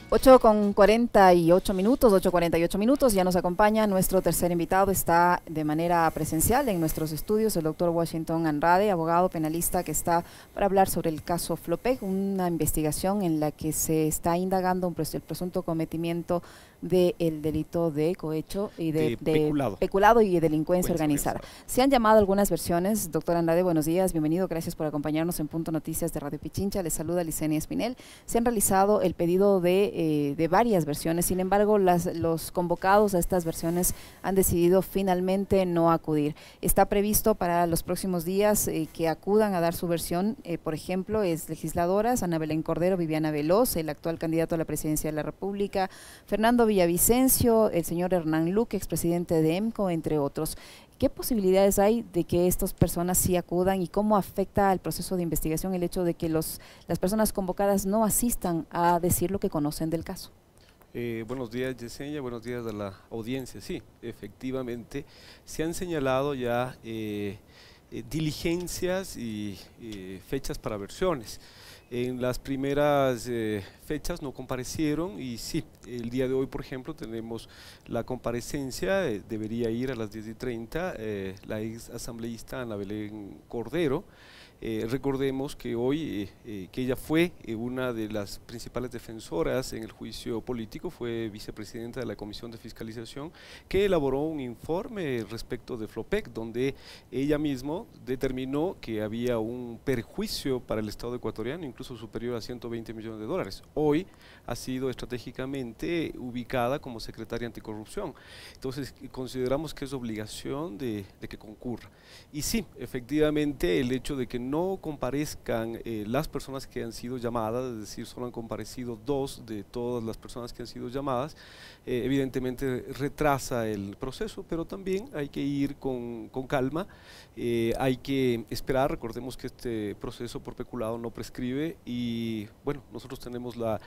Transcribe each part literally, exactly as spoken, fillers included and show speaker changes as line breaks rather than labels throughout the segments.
ocho con cuarenta y ocho minutos, ocho cuarenta y ocho minutos, ya nos acompaña nuestro tercer invitado, está de manera presencial en nuestros estudios, el doctor Washington Andrade, abogado penalista que está para hablar sobre el caso Flopec, una investigación en la que se está indagando un pres el presunto cometimiento del delito de cohecho y de,
de,
de
peculado.
peculado y delincuencia organizada.
organizada.
Se han llamado algunas versiones. Doctor Andrade, buenos días, bienvenido, gracias por acompañarnos en Punto Noticias de Radio Pichincha. Les saluda Licenia Espinel. Se han realizado el pedido de, eh, de varias versiones, sin embargo, las, los convocados a estas versiones han decidido finalmente no acudir. Está previsto para los próximos días eh, que acudan a dar su versión, eh, por ejemplo, es legisladoras Ana Belén Cordero, Viviana Veloz, el actual candidato a la presidencia de la República, Fernando Villavicencio, el señor Hernán Luque, expresidente de EMCO, entre otros. ¿Qué posibilidades hay de que estas personas sí acudan y cómo afecta al proceso de investigación el hecho de que los, las personas convocadas no asistan a decir lo que conocen del caso?
Eh, buenos días, Yesenia, buenos días a la audiencia. Sí, efectivamente, se han señalado ya eh, eh, diligencias y eh, fechas para versiones. En las primeras eh, fechas no comparecieron y sí, el día de hoy, por ejemplo, tenemos la comparecencia, eh, debería ir a las diez y treinta, eh, la ex asambleísta Ana Belén Cordero. Eh, recordemos que hoy, eh, eh, que ella fue eh, una de las principales defensoras en el juicio político, fue vicepresidenta de la Comisión de Fiscalización, que elaboró un informe respecto de Flopec, donde ella misma determinó que había un perjuicio para el Estado ecuatoriano, incluso superior a ciento veinte millones de dólares. Hoy ha sido estratégicamente ubicada como secretaria anticorrupción. Entonces, consideramos que es obligación de, de que concurra. Y sí, efectivamente, el hecho de que no comparezcan eh, las personas que han sido llamadas, es decir, solo han comparecido dos de todas las personas que han sido llamadas, eh, evidentemente retrasa el proceso, pero también hay que ir con, con calma, eh, hay que esperar. Recordemos que este proceso por peculado no prescribe y bueno, nosotros tenemos la,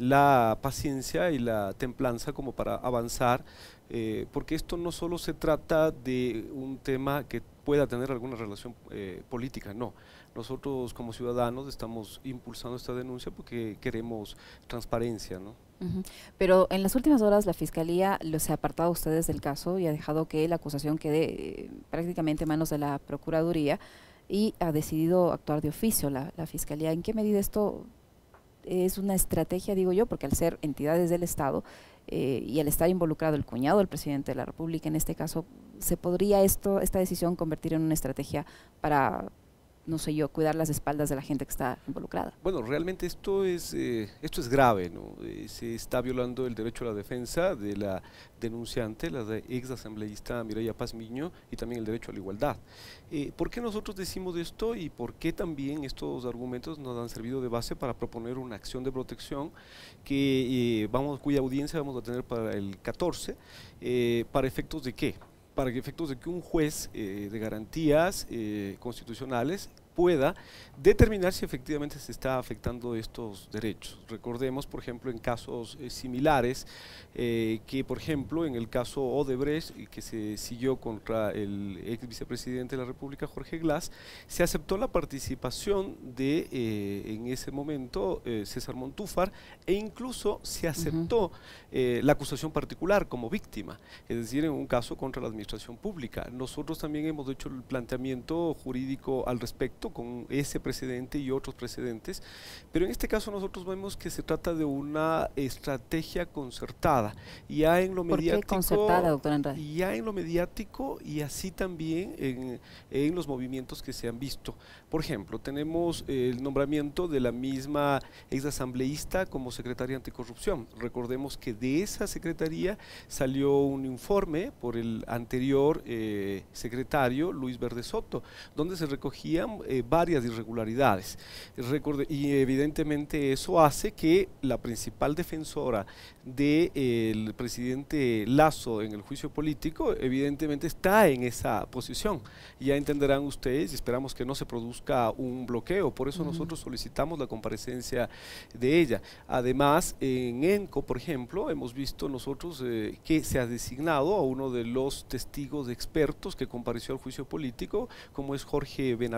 la paciencia y la templanza como para avanzar, eh, porque esto no solo se trata de un tema que pueda tener alguna relación eh, política, no. Nosotros como ciudadanos estamos impulsando esta denuncia porque queremos transparencia, ¿no?
Uh-huh. Pero en las últimas horas la Fiscalía los ha apartado a ustedes del caso y ha dejado que la acusación quede eh, prácticamente en manos de la Procuraduría y ha decidido actuar de oficio la, la Fiscalía. ¿En qué medida esto es una estrategia, digo yo, porque al ser entidades del Estado eh, y al estar involucrado el cuñado del presidente de la República, en este caso, ¿se podría esto, esta decisión convertir en una estrategia para, no sé yo, cuidar las espaldas de la gente que está involucrada?
Bueno, realmente esto es, eh, esto es grave, ¿no? Eh, se está violando el derecho a la defensa de la denunciante, la de ex asambleísta Mireya Pazmiño, y también el derecho a la igualdad. Eh, ¿Por qué nosotros decimos esto y por qué también estos argumentos nos han servido de base para proponer una acción de protección que eh, vamos, cuya audiencia vamos a tener para el catorce, eh, para efectos de qué? Para efectos de que un juez eh, de garantías eh, constitucionales pueda determinar si efectivamente se está afectando estos derechos. Recordemos, por ejemplo, en casos eh, similares, eh, que por ejemplo en el caso Odebrecht, que se siguió contra el ex vicepresidente de la República, Jorge Glass, se aceptó la participación de, eh, en ese momento, eh, César Montúfar, e incluso se aceptó uh-huh. eh, la acusación particular como víctima, es decir, en un caso contra la administración pública. Nosotros también hemos hecho el planteamiento jurídico al respecto, con ese precedente y otros precedentes, pero en este caso nosotros vemos que se trata de una estrategia concertada, ya en lo
¿Por
mediático,
qué concertada, doctor Andrade?
ya en lo mediático y así también en, en los movimientos que se han visto. Por ejemplo, tenemos el nombramiento de la misma ex asambleísta como secretaria anticorrupción. Recordemos que de esa secretaría salió un informe por el anterior eh, secretario Luis Verde Soto, donde se recogían eh, varias irregularidades. Recorde, y evidentemente eso hace que la principal defensora del de, presidente Lasso en el juicio político evidentemente está en esa posición. Ya entenderán ustedes y esperamos que no se produzca un bloqueo, por eso uh-huh. nosotros solicitamos la comparecencia de ella. Además, en ENCO, por ejemplo, hemos visto nosotros eh, que se ha designado a uno de los testigos expertos que compareció al juicio político, como es Jorge Benavides,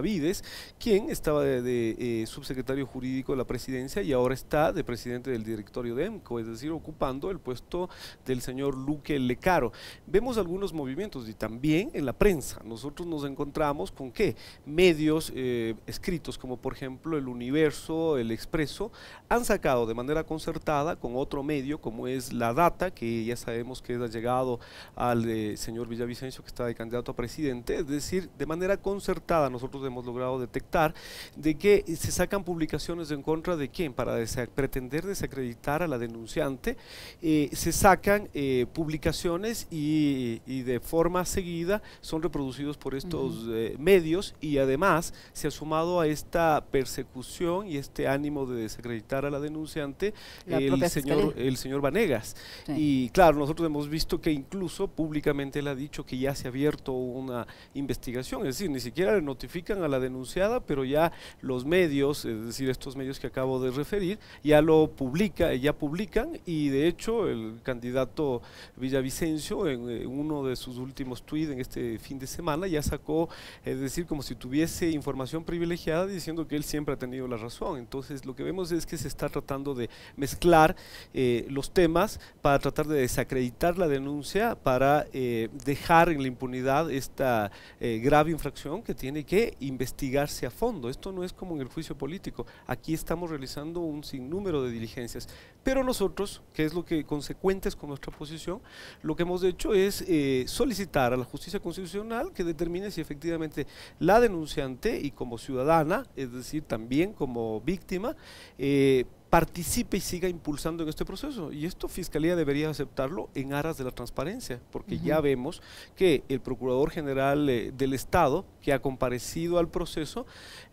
quien estaba de, de eh, subsecretario jurídico de la presidencia y ahora está de presidente del directorio de EMCO, es decir, ocupando el puesto del señor Luque Lecaro. Vemos algunos movimientos y también en la prensa. Nosotros nos encontramos con que medios eh, escritos como por ejemplo El Universo, El Expreso, han sacado de manera concertada con otro medio como es La Data, que ya sabemos que ha llegado al eh, señor Villavicencio, que está de candidato a presidente, es decir, de manera concertada nosotros hemos logrado detectar de que se sacan publicaciones en contra de quién, para desa pretender desacreditar a la denunciante, eh, se sacan eh, publicaciones y, y de forma seguida son reproducidos por estos uh-huh. eh, medios, y además se ha sumado a esta persecución y este ánimo de desacreditar a la denunciante la el, señor, el señor Vanegas. Sí. Y claro, nosotros hemos visto que incluso públicamente él ha dicho que ya se ha abierto una investigación, es decir, ni siquiera le notifican a la denunciada, pero ya los medios, es decir, estos medios que acabo de referir, ya lo publica, ya publican, y de hecho el candidato Villavicencio en, en uno de sus últimos tweets en este fin de semana ya sacó, es decir, como si tuviese información privilegiada diciendo que él siempre ha tenido la razón. Entonces lo que vemos es que se está tratando de mezclar eh, los temas para tratar de desacreditar la denuncia, para eh, dejar en la impunidad esta eh, grave infracción que tiene que investigarse a fondo. Esto no es como en el juicio político, aquí estamos realizando un sinnúmero de diligencias, pero nosotros, que es lo que consecuentes con nuestra posición, lo que hemos hecho es eh, solicitar a la justicia constitucional que determine si efectivamente la denunciante y como ciudadana, es decir, también como víctima, eh, participe y siga impulsando en este proceso, y esto Fiscalía debería aceptarlo en aras de la transparencia, porque uh-huh. ya vemos que el Procurador General eh, del Estado, que ha comparecido al proceso,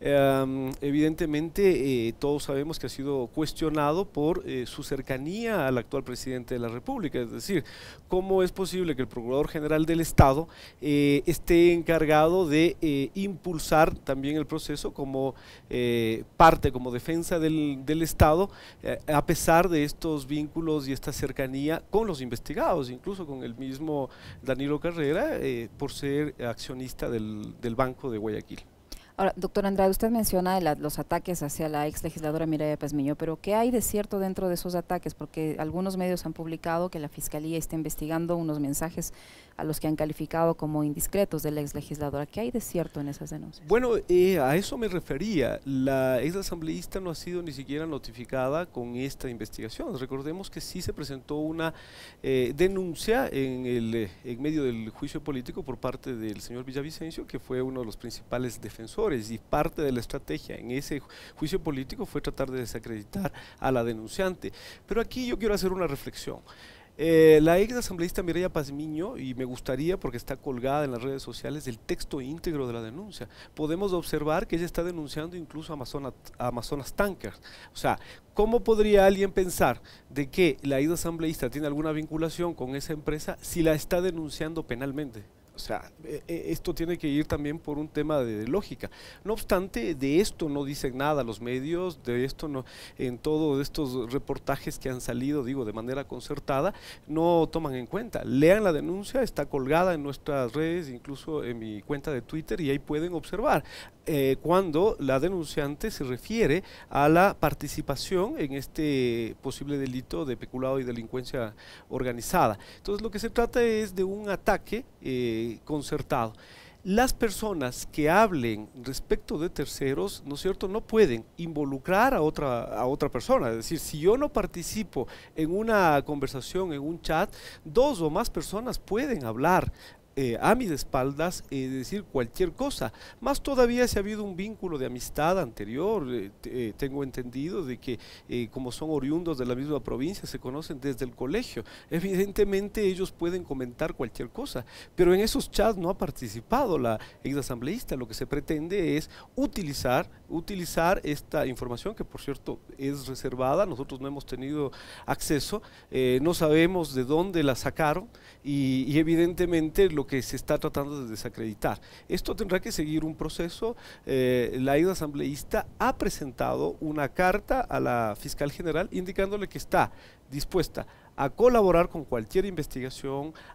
eh, evidentemente eh, todos sabemos que ha sido cuestionado por eh, su cercanía al actual presidente de la República, es decir, ¿cómo es posible que el Procurador General del Estado eh, esté encargado de eh, impulsar también el proceso como eh, parte, como defensa del, del Estado, Eh, a pesar de estos vínculos y esta cercanía con los investigados, incluso con el mismo Danilo Carrera, eh, por ser accionista del, del Banco de Guayaquil?
Ahora, doctor Andrade, usted menciona la, los ataques hacia la ex legisladora Mireya Pazmiño, pero ¿qué hay de cierto dentro de esos ataques? Porque algunos medios han publicado que la Fiscalía está investigando unos mensajes a los que han calificado como indiscretos de la ex legisladora. ¿Qué hay de cierto en esas denuncias?
Bueno, eh, a eso me refería. La ex asambleísta no ha sido ni siquiera notificada con esta investigación. Recordemos que sí se presentó una eh, denuncia en, el, en medio del juicio político por parte del señor Villavicencio, que fue uno de los principales defensores, y parte de la estrategia en ese juicio político fue tratar de desacreditar a la denunciante. Pero aquí yo quiero hacer una reflexión. Eh, la ex asambleísta Mireya Pazmiño, y me gustaría porque está colgada en las redes sociales el texto íntegro de la denuncia, podemos observar que ella está denunciando incluso a Amazonas, a Amazonas Tankers. O sea, ¿cómo podría alguien pensar de que la ex asambleísta tiene alguna vinculación con esa empresa si la está denunciando penalmente? O sea, esto tiene que ir también por un tema de lógica. No obstante, de esto no dicen nada los medios, de esto no, en todos estos reportajes que han salido, digo, de manera concertada, no toman en cuenta. Lean la denuncia, está colgada en nuestras redes, incluso en mi cuenta de Twitter, y ahí pueden observar eh, cuando la denunciante se refiere a la participación en este posible delito de peculado y delincuencia organizada. Entonces, lo que se trata es de un ataque eh, concertado. Las personas que hablen respecto de terceros, ¿no es cierto?, no pueden involucrar a otra, a otra persona. Es decir, si yo no participo en una conversación, en un chat, dos o más personas pueden hablar Eh, a mis espaldas, eh, decir cualquier cosa, más todavía si ha habido un vínculo de amistad anterior. eh, eh, tengo entendido de que eh, como son oriundos de la misma provincia, se conocen desde el colegio, evidentemente ellos pueden comentar cualquier cosa, pero en esos chats no ha participado la ex asambleísta. Lo que se pretende es utilizar, utilizar esta información, que por cierto es reservada, nosotros no hemos tenido acceso, eh, no sabemos de dónde la sacaron, y, y evidentemente lo que se está tratando de desacreditar. Esto tendrá que seguir un proceso. Eh, la ex asambleísta ha presentado una carta a la fiscal general indicándole que está dispuesta a colaborar con cualquier investigación,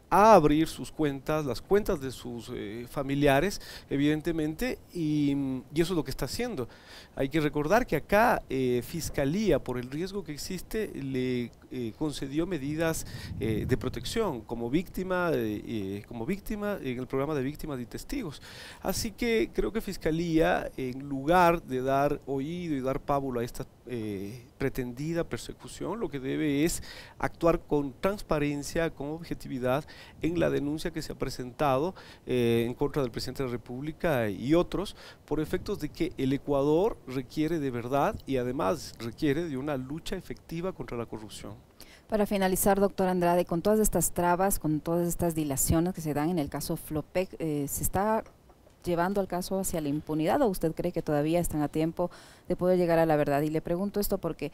a abrir sus cuentas, las cuentas de sus eh, familiares, evidentemente, y, y eso es lo que está haciendo. Hay que recordar que acá eh, Fiscalía, por el riesgo que existe, le eh, concedió medidas eh, de protección como víctima, eh, eh, como víctima en el programa de víctimas y testigos. Así que creo que Fiscalía, en lugar de dar oído y dar pábulo a esta eh, pretendida persecución, lo que debe es actuar con transparencia, con objetividad en la denuncia que se ha presentado eh, en contra del presidente de la República y otros, por efectos de que el Ecuador requiere de verdad y además requiere de una lucha efectiva contra la corrupción.
Para finalizar, doctor Andrade, con todas estas trabas, con todas estas dilaciones que se dan en el caso Flopec, eh, ¿se está llevando al caso hacia la impunidad o usted cree que todavía están a tiempo de poder llegar a la verdad? Y le pregunto esto porque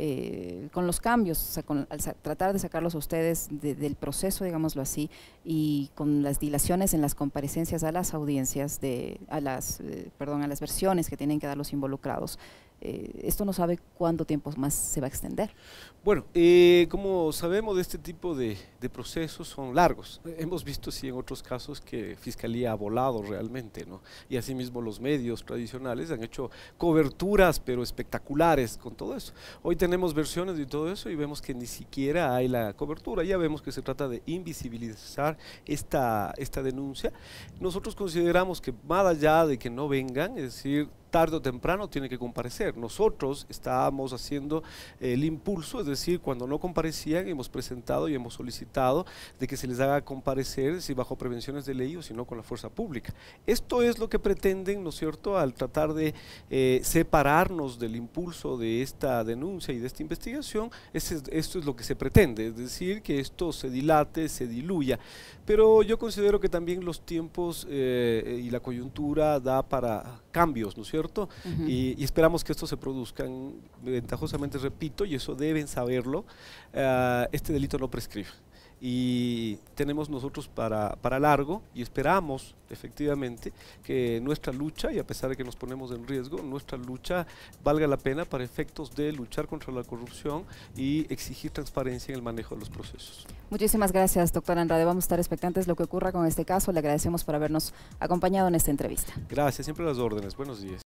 eh, con los cambios, o sea, con, al tratar de sacarlos a ustedes de, del proceso, digámoslo así, y con las dilaciones en las comparecencias a las audiencias, de, a las, eh, perdón, a las versiones que tienen que dar los involucrados, eh, esto no sabe cuánto tiempo más se va a extender.
Bueno, eh, como sabemos, de este tipo de, de procesos son largos. Hemos visto sí en otros casos que Fiscalía ha volado realmente, ¿no? Y asimismo los medios tradicionales han hecho coberturas pero espectaculares con todo eso. Hoy tenemos versiones de todo eso y vemos que ni siquiera hay la cobertura. Ya vemos que se trata de invisibilizar esta, esta denuncia. Nosotros consideramos que más allá de que no vengan, es decir, tarde o temprano tiene que comparecer. Nosotros estábamos haciendo eh, el impulso, es decir, cuando no comparecían hemos presentado y hemos solicitado de que se les haga comparecer, si bajo prevenciones de ley o si no con la fuerza pública. Esto es lo que pretenden, ¿no es cierto?, al tratar de eh, separarnos del impulso de esta denuncia y de esta investigación. Ese, esto es lo que se pretende, es decir, que esto se dilate, se diluya. Pero yo considero que también los tiempos eh, y la coyuntura da para cambios, ¿no es cierto? Uh-huh. y, y esperamos que estos se produzcan ventajosamente, repito, y eso deben saberlo, uh, este delito no prescribe. Y tenemos nosotros para, para largo y esperamos efectivamente que nuestra lucha, y a pesar de que nos ponemos en riesgo, nuestra lucha valga la pena para efectos de luchar contra la corrupción y exigir transparencia en el manejo de los procesos.
Muchísimas gracias, doctor Andrade. Vamos a estar expectantes de lo que ocurra con este caso. Le agradecemos por habernos acompañado en esta entrevista.
Gracias, siempre a las órdenes. Buenos días.